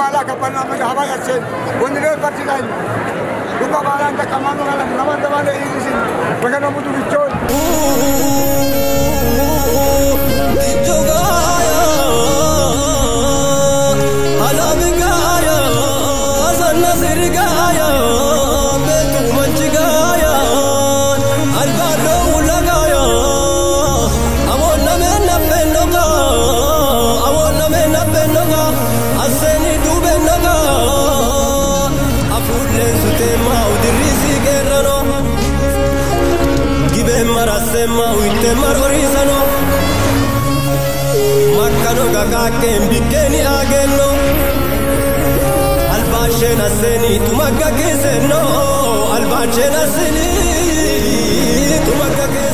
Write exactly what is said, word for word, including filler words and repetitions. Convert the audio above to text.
بالا كبرنا مجهبا يسين ونلو برتلاين دوبا بالا أنت كمان ولا نمان دمان يجلسين بكرة مودو بيجون Marorizano Makano gagake mbikeni ageno Albashena seni tumagake seno Albashena seni tumagake